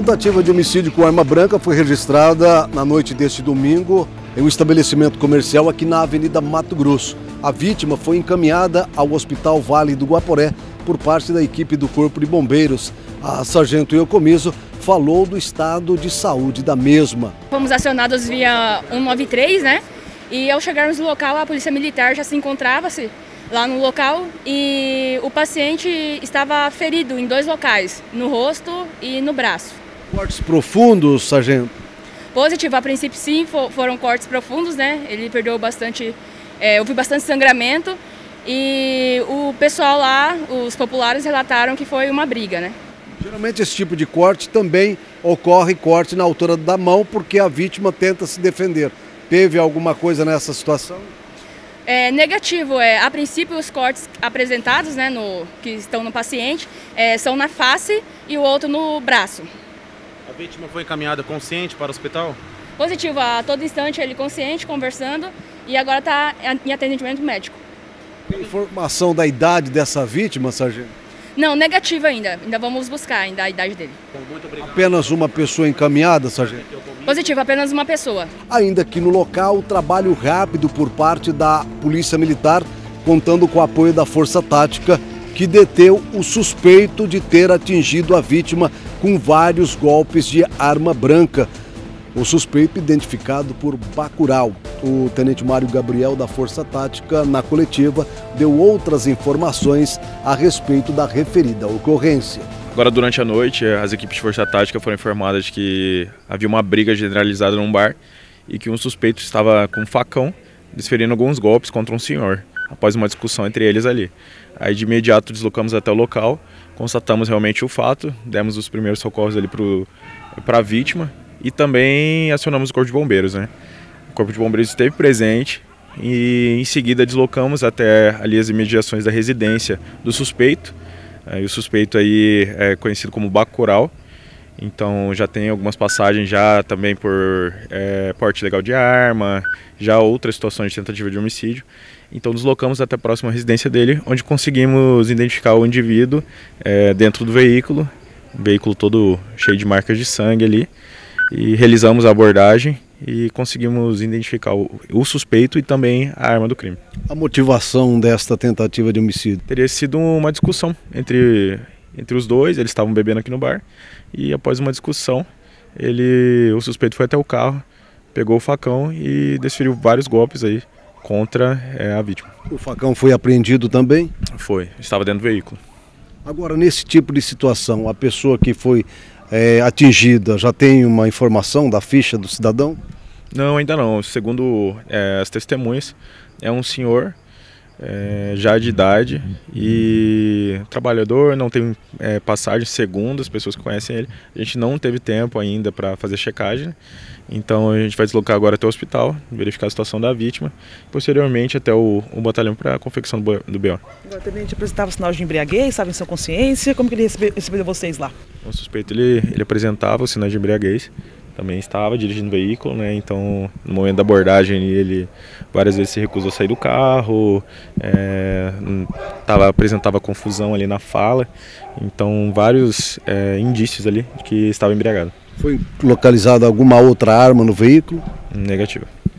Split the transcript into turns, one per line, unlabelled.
tentativa de homicídio com arma branca foi registrada na noite deste domingo em um estabelecimento comercial aqui na Avenida Mato Grosso. A vítima foi encaminhada ao Hospital Vale do Guaporé por parte da equipe do Corpo de Bombeiros. A sargento Iocomiso falou do estado de saúde da mesma.
Fomos acionados via 193, né? E ao chegarmos no local, a polícia militar já se encontrava-se lá no local e o paciente estava ferido em 2 locais, no rosto e no braço.
Cortes profundos, sargento?
Positivo, a princípio sim, foram cortes profundos, né? Ele perdeu bastante, houve bastante sangramento e o pessoal lá, os populares, relataram que foi uma briga, né?
Geralmente esse tipo de corte também ocorre corte na altura da mão porque a vítima tenta se defender. Teve alguma coisa nessa situação?
Negativo, a princípio os cortes apresentados, né, que estão no paciente, são na face e o outro no braço.
A vítima foi encaminhada consciente para o hospital?
Positivo, a todo instante ele consciente, conversando e agora está em atendimento médico.
Tem informação da idade dessa vítima, sargento?
Não, negativo ainda vamos buscar ainda a idade dele.
Muito obrigado.
Apenas uma pessoa encaminhada, sargento?
Positivo, apenas uma pessoa.
Ainda que no local, trabalho rápido por parte da Polícia Militar, contando com o apoio da Força Tática, que deteu o suspeito de ter atingido a vítima com vários golpes de arma branca. O suspeito identificado por Bacurau. O tenente Mário Gabriel da Força Tática, na coletiva, deu outras informações a respeito da referida ocorrência.
Agora, durante a noite, as equipes de Força Tática foram informadas de que havia uma briga generalizada num bar e que um suspeito estava com um facão desferindo alguns golpes contra um senhor, após uma discussão entre eles ali. Aí, de imediato, deslocamos até o local, constatamos realmente o fato, demos os primeiros socorros ali para a vítima e também acionamos o Corpo de Bombeiros, né? O Corpo de Bombeiros esteve presente e, em seguida, deslocamos até ali as imediações da residência do suspeito. E o suspeito aí é conhecido como Bacurau, então já tem algumas passagens já também por porte ilegal de arma, já outras situações de tentativa de homicídio. Então deslocamos até a próxima residência dele, onde conseguimos identificar o indivíduo dentro do veículo todo cheio de marcas de sangue ali, e realizamos a abordagem e conseguimos identificar o suspeito e também a arma do crime.
A motivação desta tentativa de homicídio?
Teria sido uma discussão entre os dois, eles estavam bebendo aqui no bar e após uma discussão, o suspeito foi até o carro, pegou o facão e desferiu vários golpes aí contra a vítima.
O facão foi apreendido também?
Foi, estava dentro do veículo.
Agora, nesse tipo de situação, a pessoa que foi atingida já tem uma informação da ficha do cidadão?
Não, ainda não. Segundo as testemunhas, é um senhor já de idade e trabalhador, não tem passagem, segundo as pessoas que conhecem ele. A gente não teve tempo ainda para fazer checagem, então a gente vai deslocar agora até o hospital, verificar a situação da vítima, posteriormente até o batalhão para a confecção do BO.
Agora, também te apresentava sinal de embriaguez, estava em sua consciência, como que ele recebeu vocês lá?
O suspeito ele apresentava o sinal de embriaguez, também estava dirigindo o veículo, né? Então no momento da abordagem ele várias vezes se recusou a sair do carro, apresentava confusão ali na fala, então vários indícios ali de que estava embriagado.
Foi localizada alguma outra arma no veículo?
Negativo.